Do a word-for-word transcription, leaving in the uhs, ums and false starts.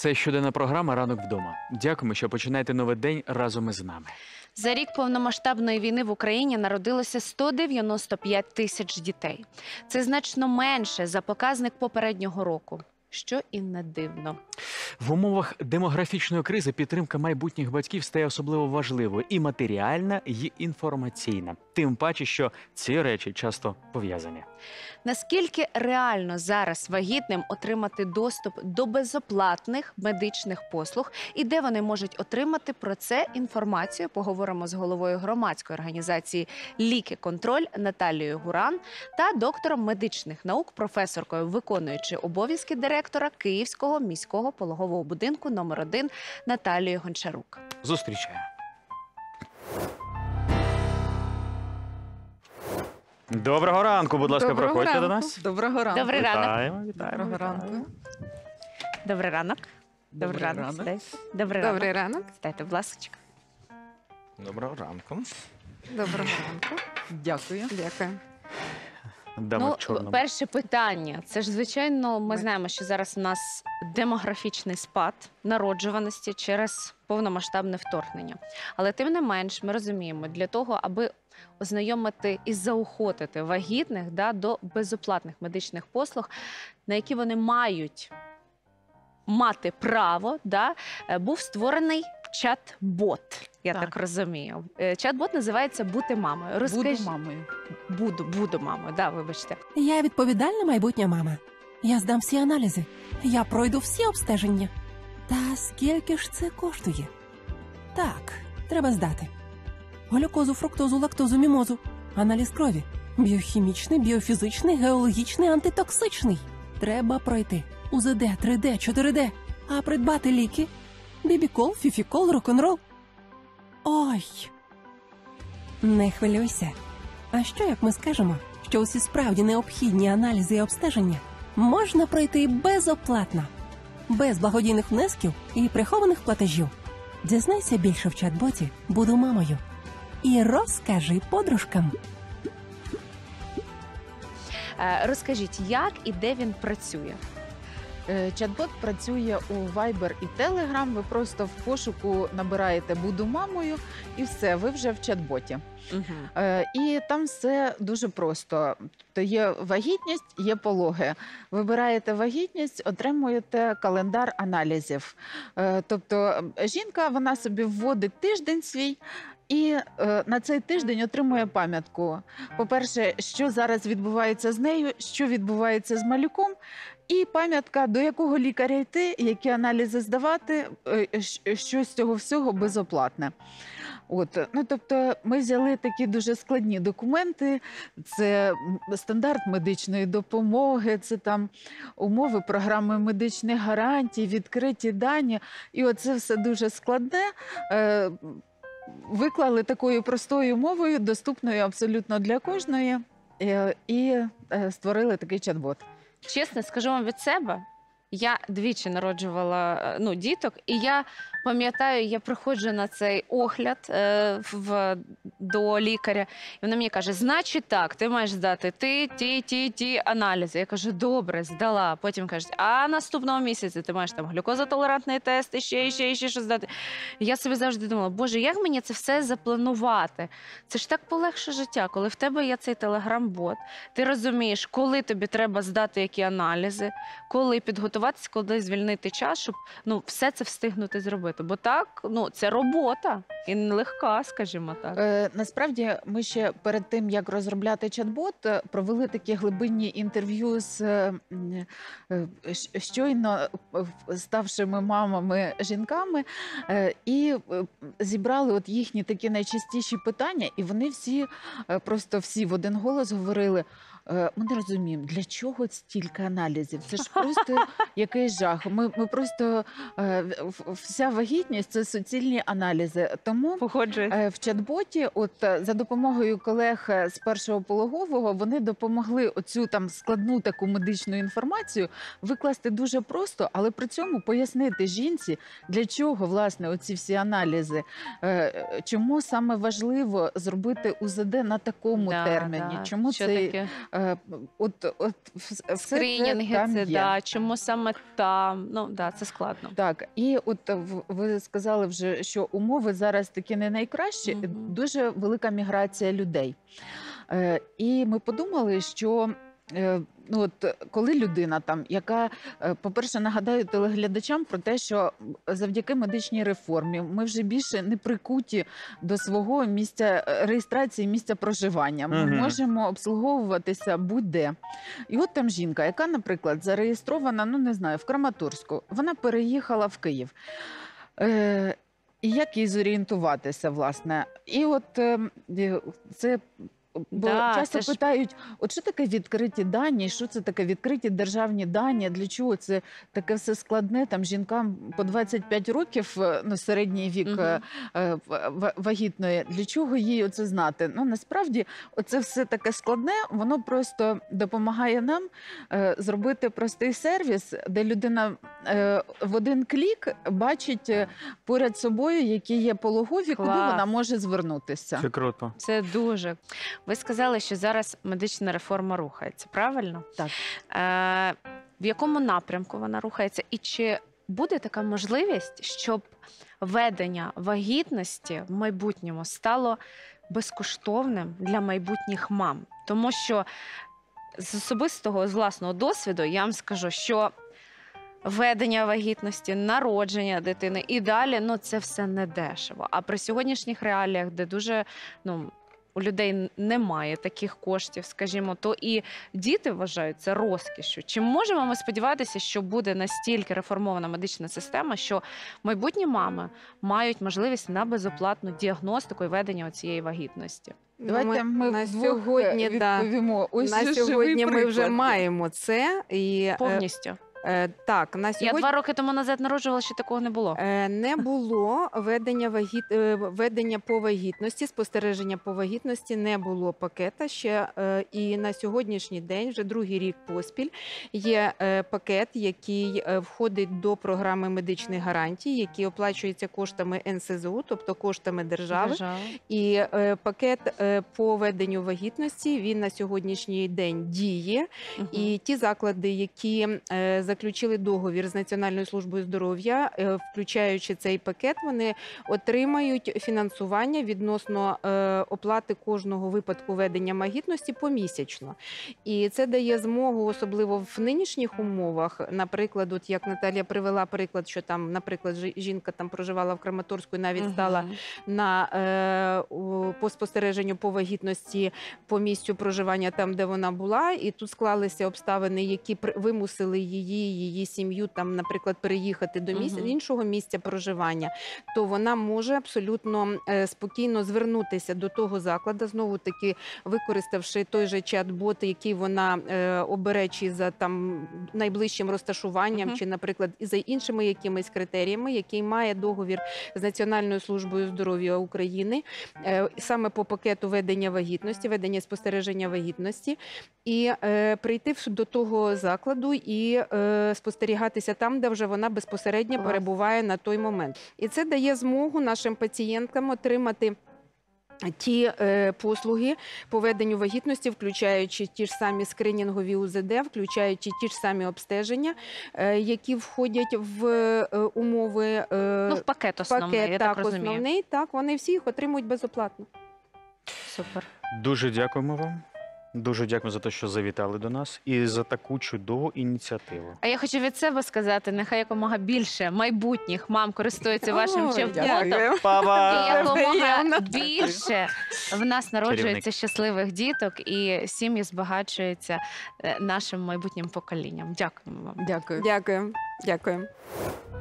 Це щоденна програма «Ранок вдома». Дякуємо, що починаєте новий день разом із нами. За рік повномасштабної війни в Україні народилося сто дев'яносто п'ять тисяч дітей. Це значно менше за показник попереднього року, що і не дивно. В умовах демографічної кризи підтримка майбутніх батьків стає особливо важливою і матеріальна, і інформаційна. Тим паче, що ці речі часто пов'язані. Наскільки реально зараз вагітним отримати доступ до безоплатних медичних послуг і де вони можуть отримати про це інформацію, поговоримо з головою громадської організації «Ліки-контроль» Наталією Гуран та доктором медичних наук, професоркою, виконуючи обов'язки директора Київського міського пологового будинку номер один Наталією Гончарук. Зустрічаємо. Доброго ранку, будь ласка, Доброго проходьте ранку. до нас. Доброго ранку. Добрий ранок. Вітаємо, вітаємо. Доброго ранку. Добрий ранок. Добрий ранок. ранок. Сідайте. Добрий ранок. Добрий ранок. Сідайте, будь ласка. Доброго ранку. Доброго ранку. Дякую. Дякую. Дама Ну, в чорному. перше питання. Це ж, звичайно, ми Ми- знаємо, що зараз у нас демографічний спад народжуваності через повномасштабне вторгнення. Але тим не менш, ми розуміємо, для того, аби ознайомити і заохотити вагітних да, до безоплатних медичних послуг, на які вони мають мати право, да, е, був створений чат-бот. Я так, Так. розумію. Е, Чат-бот називається «Бути мамою». Розкажіть. Буду мамою. Буду, буду мамою, да, вибачте. Я відповідальна майбутня мама. Я здам всі аналізи. Я пройду всі обстеження. Та скільки ж це коштує? Так, треба здати. Глюкозу, фруктозу, лактозу, мімозу. Аналіз крові. Біохімічний, біофізичний, геологічний, антитоксичний. Треба пройти. УЗД, три де, чотири де. А придбати ліки? Бібікол, фіфікол, рок-н-рол. Ой. Не хвилюйся. А що, як ми скажемо, що усі справді необхідні аналізи і обстеження можна пройти безоплатно, без благодійних внесків і прихованих платежів? Дізнайся більше в чат-боті «Буду мамою» і розкажи подружкам. Е, Розкажіть, як і де він працює? Е, Чат-бот працює у Viber і Telegram. Ви просто в пошуку набираєте «Буду мамою» і все, ви вже в чат-боті. Угу. Е, І там все дуже просто. То є вагітність, є пологи. Вибираєте вагітність, отримуєте календар аналізів. Е, Тобто жінка, вона собі вводить тиждень свій, і е, на цей тиждень отримує пам'ятку. По-перше, що зараз відбувається з нею, що відбувається з малюком, і пам'ятка, до якого лікаря йти, які аналізи здавати, е, щ- що з цього всього безоплатне. От, ну, тобто ми взяли такі дуже складні документи, це м, стандарт медичної допомоги, це там умови програми медичних гарантій, відкриті дані, і оце все дуже складне. Е, Виклали такою простою мовою, доступною абсолютно для кожної, е, і е, створили такий чат-бот. Чесно, скажу вам від себе, я двічі народжувала е, ну, діток, і я пам'ятаю, я приходжу на цей огляд е, в, до лікаря, і вона мені каже, значить так, ти маєш здати ті, ті, ті, ті аналізи. Я кажу, добре, здала. Потім кажуть, а наступного місяця ти маєш там глюкозотолерантний тест, і ще, і ще, і ще що здати. І я собі завжди думала, боже, як мені це все запланувати? Це ж так полегшує життя, коли в тебе є цей телеграм-бот, ти розумієш, коли тобі треба здати які аналізи, коли підготуватися, коли звільнити час, щоб ну, все це встигнути зробити. Бо так, ну, це робота і нелегка, скажімо так. Е, насправді, ми ще перед тим, як розробляти чат-бот, е, провели такі глибинні інтерв'ю з е, м, е, щ- щойно е, ставшими мамами жінками, е, і е, зібрали от їхні такі найчастіші питання, і вони всі, е, просто всі в один голос говорили, е, ми не розуміємо, для чого стільки аналізів? Це ж просто якийсь жах. Ми, ми просто, е, в- вся вагітність – це суцільні аналізи. Тому Погоджуюсь. Е, в чат-боті, от е, за допомогою колег е, з першого пологового, вони допомогли оцю там складну таку медичну інформацію викласти дуже просто, але при цьому пояснити жінці, для чого власне оці всі аналізи, е, чому саме важливо зробити УЗД на такому Да, терміні, да. чому Що цей таке? Е, От, от вс- все Скринінги, це там це, є. да, чому саме там, ну, да, це складно. Так, і от е, в- ви сказали вже, що умови зараз такі не найкращі, Мгм. дуже велика міграція людей. Е, І ми подумали, що е, ну от е, коли людина там, яка, е, по-перше, нагадаю телеглядачам про те, що завдяки медичній реформі ми вже більше не прикуті до свого місця е, реєстрації, місця проживання. Ми Мгм. можемо обслуговуватися будь-де. І от там жінка, яка, наприклад, зареєстрована, ну не знаю, в Краматорську, вона переїхала в Київ. Е, і як їй зорієнтуватися, власне? І от е, е, це. Бо Да, часто це ж- питають, от що таке відкриті дані, що це таке відкриті державні дані, для чого це таке все складне, там жінкам по двадцять п'ять років, е, ну, середній вік Мгм. е, е, в- в- вагітної, для чого їй оце знати? Ну, насправді, оце все таке складне, воно просто допомагає нам е, зробити простий сервіс, де людина е, в один клік бачить е, поряд собою, які є пологові, куди Клас. вона може звернутися. Це круто. Це дуже. Ви сказали, що зараз медична реформа рухається, правильно? Так. Е, в якому напрямку вона рухається? І чи буде така можливість, щоб ведення вагітності в майбутньому стало безкоштовним для майбутніх мам? Тому що з особистого, з власного досвіду я вам скажу, що ведення вагітності, народження дитини і далі, ну це все не дешево. А при сьогоднішніх реаліях, де дуже, ну, у людей немає таких коштів, скажімо, то і діти вважають це розкішшю. Чи можемо ми сподіватися, що буде настільки реформована медична система, що майбутні мами мають можливість на безоплатну діагностику і ведення цієї вагітності? Давайте ми, на вдвох сьогодні, да. відповімо. Ось на же сьогодні живий ми вже приклад. маємо це. І, е, Повністю. е, так, на Я сьогодні два роки тому назад народжувала, ще такого не було. е, не було ведення, вагіт, е, ведення по вагітності, спостереження по вагітності, не було пакета ще. Е, і на сьогоднішній день, вже другий рік поспіль, є е, пакет, який е, входить до програми медичних гарантій, які оплачуються коштами ен ес зе у, тобто коштами держави. Держава. І е, пакет е, по веденню вагітності, він на сьогоднішній день діє. Мгм. І ті заклади, які е, заключили договір з Національною службою здоров'я, е, включаючи цей пакет, вони отримають фінансування відносно е, оплати кожного випадку ведення вагітності помісячно. І це дає змогу, особливо в нинішніх умовах, наприклад, от як Наталія привела приклад, що там, наприклад, жі- жінка там проживала в Краматорську і навіть стала Мгм. на е, у- по спостереженню по вагітності по місцю проживання там, де вона була, і тут склалися обставини, які при- вимусили її, її сім'ю там, наприклад, переїхати до місця Мгм. іншого місця проживання, то вона може абсолютно е, спокійно звернутися до того закладу, знову таки використавши той же чат-бот, який вона е, обере чи за там найближчим розташуванням, Мгм. чи, наприклад, і за іншими якимись критеріями, який має договір з Національною службою здоров'я України е, саме по пакету ведення вагітності, ведення спостереження вагітності, і е, прийти в- до того закладу і е, спостерігатися там, де вже вона безпосередньо Клас. перебуває на той момент. І це дає змогу нашим пацієнткам отримати ті е, послуги по веденню вагітності, включаючи ті ж самі скринінгові у зет де, включаючи ті ж самі обстеження, е, які входять в е, умови е, Ну, в пакет основний, пакет, я так, так розумію. основний, так, вони всі їх отримують безоплатно. Супер. Дуже дякуємо вам. Дуже дякую за те, що завітали до нас і за таку чудову ініціативу. А я хочу від себе сказати, нехай якомога більше майбутніх мам користуються вашим Ой, чат-ботом. дякую. І Па-ба! якомога Приємно. більше в нас народжується Чарівник. щасливих діток і сім'ї збагачуються е, нашим майбутнім поколінням. Дякуємо вам. Дякую. Дякую. Дякую.